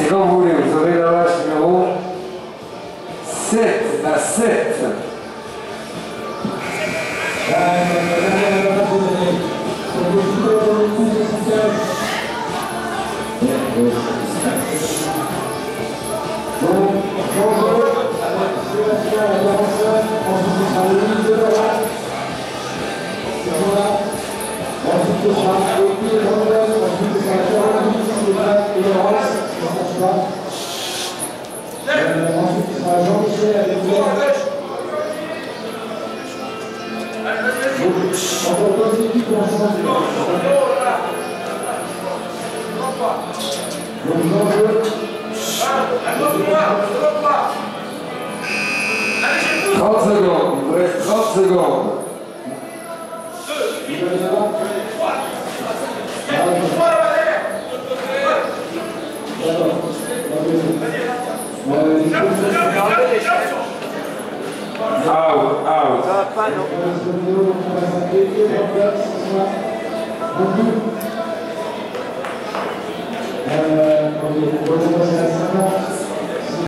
C'est quand vous voulez, vous aurez la vache numéro 7, la 7. Secondes, il vous reste 30 secondes. Out, out. Ça va pas, non. On va